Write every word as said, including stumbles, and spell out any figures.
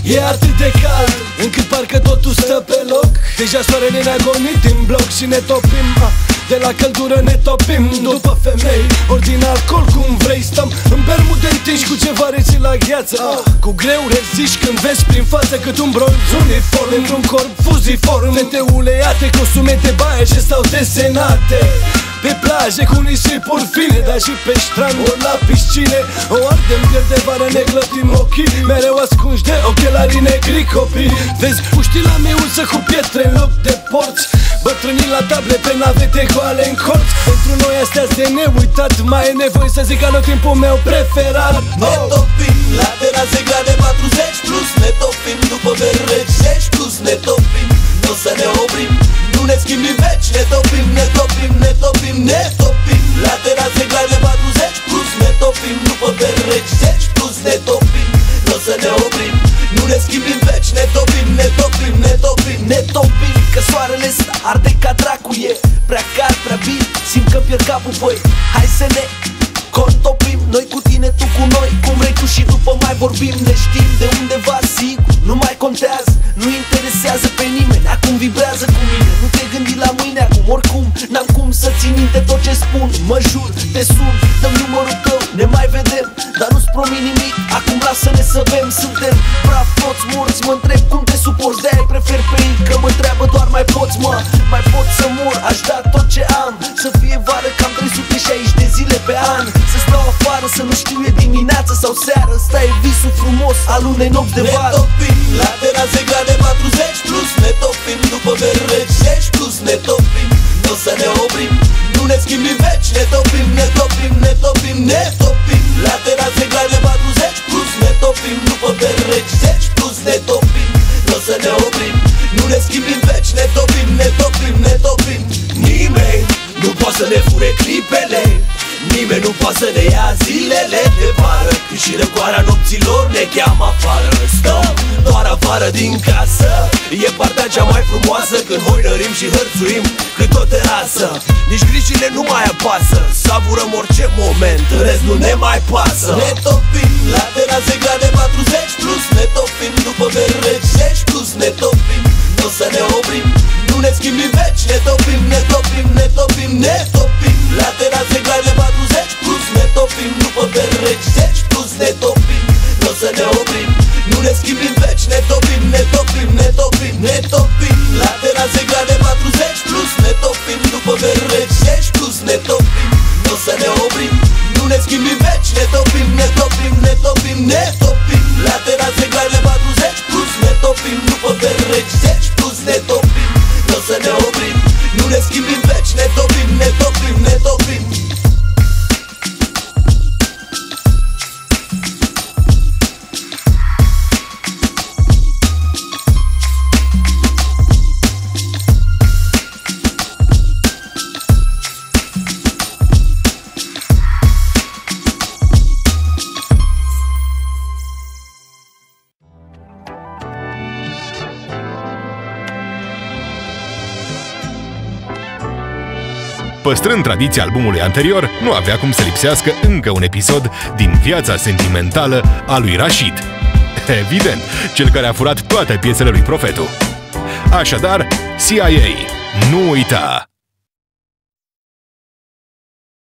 E atât de cald încât parcă totul stă pe loc. Deja soarele ne-a gonit din bloc și ne topim. De la căldură ne topim după femei, ori din alcool cum vrei. Stăm în bermude întinși cu ceva rece la gheață. Cu greu reziști când vezi prin față cât un bronz uniform într-un corp fuziform. Fete uleiate, costume de baie ce stau desenate pe plaje cu nisipuri fine, dar și pe strand ori la piscine. O ardem de vară, ne clătim ochii, mereu ascunși de ochelarii negri copii. Vezi puștii la miuță cu pietre în loc de porți, bătrânii la table pe navete goale în colț. Pentru noi astea de neuitat, mai e nevoie să zic anotimpul meu preferat. Ne topim la terase grade patruzeci plus, ne topim după bereci zeci plus, ne topim, n-o să ne oprim, nu ne schimbim veci. Ne topim, ne topim, ne topim, ne topim la terase grade patruzeci plus, ne topim după bereci zeci plus, ne topim, n-o să ne oprim, nu ne schimbim veci. Ne topim, ne topim, ne topim, ne topim, că soarele ăsta arde ca dracu. E prea cald, prea bine, simt că pierd capul, băi. Hai să ne contopim, noi cu tine, tu cu noi, cum vrei tu și după mai vorbim. Ne știm de undeva sigur, nu mai contează, nu interesează pe nimeni. Acum vibrează cu mine, nu te gândi la mâine acum. Oricum, n-am cum să țin minte tot ce spun. Mă jur, te sun, dăm numărul tău, ne mai vedem, dar nu-ți promit nimic, acum lasă-ne să bem. Suntem praf toți morți, mă întreb cum te suporți. De-aia prefer pe ei, că mă întreabă doar mai poți, mă. Mai pot să mor, aș da tot ce am, să fie vară cam trei sute șaizeci de zile pe an. Să stau afară, să nu știu e dimineață sau seară. Ăsta e visul frumos al unei nopți de vară. Ne topim la terase grade patruzeci plus, ne topim după bereci zeci plus, ne topim, n-o să ne oprim, nu ne schimbim veci. Ne topim, ne topim, ne topim, ne topim la terase grade patruzeci plus, ne topim după bereci zeci plus, ne topim, n-o să ne oprim, nu ne schimbim veci. Ne topim, ne topim, ne topim. Nimeni nu poate să ne fure clipele, nimeni nu poate să ne ia zilele de vară, când și răcoarea nopților ne cheamă afară. Stăm doar afară din casă, e partea cea mai frumoasă, când hoinărim și hărțuim cât o terasă. Nici grijile nu mai apasă, savurăm orice moment, în rest nu ne mai pasă. Ne topim la terase grade patruzeci plus, ne topim după bereci zeci plus, ne topim, n-o să ne oprim, nu ne schimbim veci. Ne topim, ne topim, ne topim, ne topim la terase grade patruzeci plus, ne topim după bereci zeci plus, ne topim, n-o să ne oprim, nu ne schimbim veci. Ne topim, ne topim, ne topim, ne topim la terase grade patruzeci plus, ne topim după bereci zeci plus, ne topim, n-o să ne oprim, nu ne schimbim veci. Ne topim, ne topim, ne topim, ne topim la terase grade patruzeci plus, ne topim după bereci zeci plus, ne topim, n-o să ne oprim, nu ne schimbim veci. Ne topim, ne topim, ne topim. Păstrând tradiția albumului anterior, nu avea cum să lipsească încă un episod din viața sentimentală a lui Rashid. Evident, cel care a furat toate piesele lui Profetu. Așadar, C I A, nu uita!